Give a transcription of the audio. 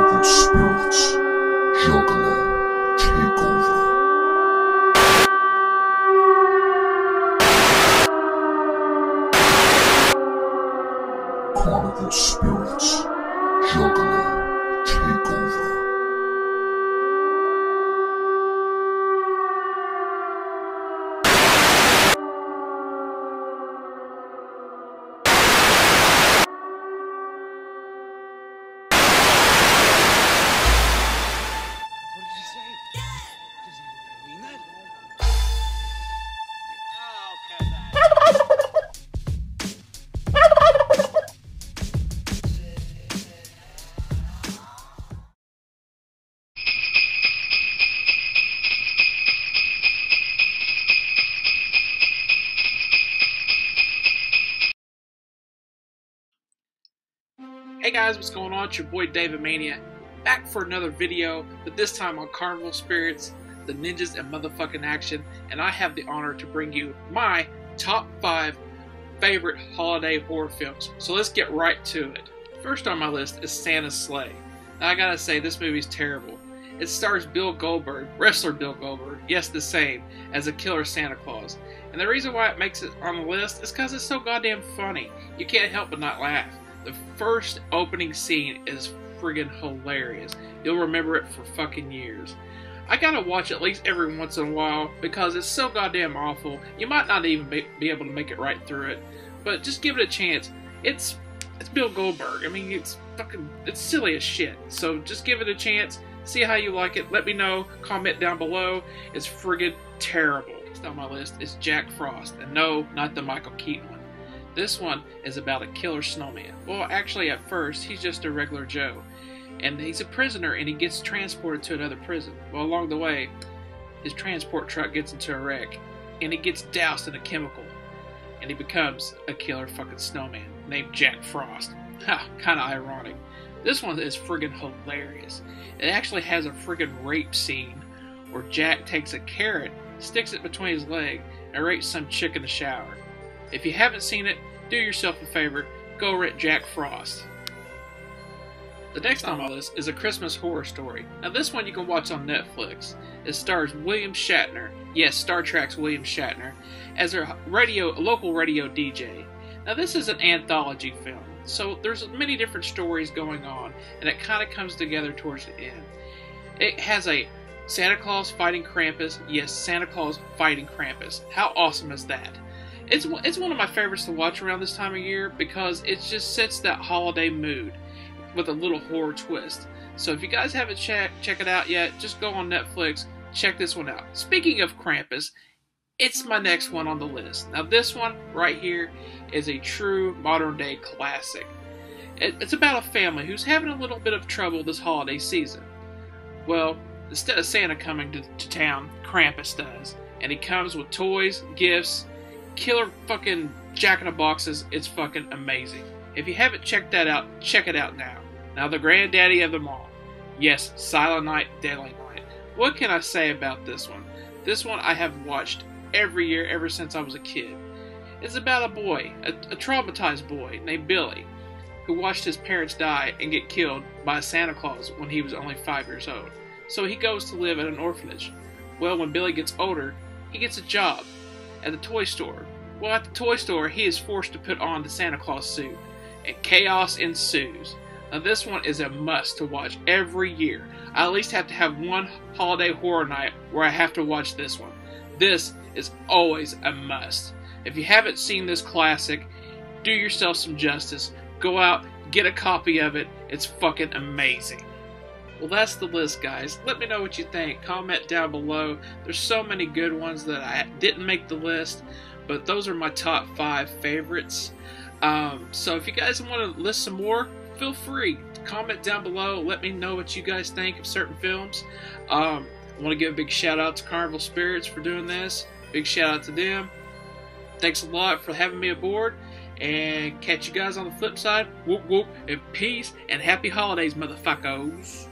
Carnival Spirits, Juggalo Takeover. Carnival Spirits, Juggalo Takeover. What did he say? Does he mean that? Oh, okay, Hey guys, what's going on? It's your boy David Mania, back for another video, but this time on Carnival Spirits, the ninjas and motherfucking action, and I have the honor to bring you my top 5 favorite holiday horror films. So let's get right to it. First on my list is Santa's Sleigh. Now I gotta say, this movie's terrible. It stars Bill Goldberg, wrestler Bill Goldberg, yes the same, as a killer Santa Claus. And the reason why it makes it on the list is because it's so goddamn funny. You can't help but not laugh. The first opening scene is friggin' hilarious. You'll remember it for fucking years. I gotta watch at least every once in a while because it's so goddamn awful. You might not even be able to make it right through it, but just give it a chance. It's Bill Goldberg. I mean, it's silly as shit. So just give it a chance. See how you like it. Let me know. Comment down below. It's friggin' terrible. Next on my list is Jack Frost, and no, not the Michael Keaton one. This one is about a killer snowman. Well, actually at first, he's just a regular Joe. And he's a prisoner and he gets transported to another prison. Well, along the way, his transport truck gets into a wreck. And he gets doused in a chemical. And he becomes a killer fucking snowman named Jack Frost. Ha, kinda ironic. This one is friggin' hilarious. It actually has a friggin' rape scene where Jack takes a carrot, sticks it between his leg, and rapes some chick in the shower. If you haven't seen it, do yourself a favor, go rent Jack Frost. The next on my list is A Christmas Horror Story. Now this one you can watch on Netflix. It stars William Shatner, yes, Star Trek's William Shatner, as a local radio DJ. Now this is an anthology film, so there's many different stories going on, and it kind of comes together towards the end. It has a Santa Claus fighting Krampus, yes, Santa Claus fighting Krampus. How awesome is that? It's one of my favorites to watch around this time of year because it just sets that holiday mood with a little horror twist. So if you guys haven't check it out yet, just go on Netflix, check this one out. Speaking of Krampus, it's my next one on the list. Now this one right here is a true modern day classic. It's about a family who's having a little bit of trouble this holiday season. Well, instead of Santa coming to town, Krampus does. And he comes with toys, gifts, killer fucking jack-in-the-boxes. It's fucking amazing. If you haven't checked that out, check it out now. Now the granddaddy of them all. Yes, Silent Night, Deadly Night. What can I say about this one? This one I have watched every year ever since I was a kid. It's about a boy, a traumatized boy named Billy, who watched his parents die and get killed by Santa Claus when he was only 5 years old. So he goes to live at an orphanage. Well, when Billy gets older, he gets a job at the toy store. Well, at the toy store, he is forced to put on the Santa Claus suit, and chaos ensues. Now this one is a must to watch every year. I at least have to have one holiday horror night where I have to watch this one. This is always a must. If you haven't seen this classic, do yourself some justice. Go out, get a copy of it. It's fucking amazing. Well, that's the list, guys. Let me know what you think. Comment down below. There's so many good ones that I didn't make the list, but those are my top 5 favorites. So if you guys want to list some more, feel free. Comment down below. Let me know what you guys think of certain films. I want to give a big shout out to Carnival Spirits for doing this. Big shout out to them. Thanks a lot for having me aboard. And catch you guys on the flip side. Whoop whoop, and peace, and happy holidays, motherfuckers.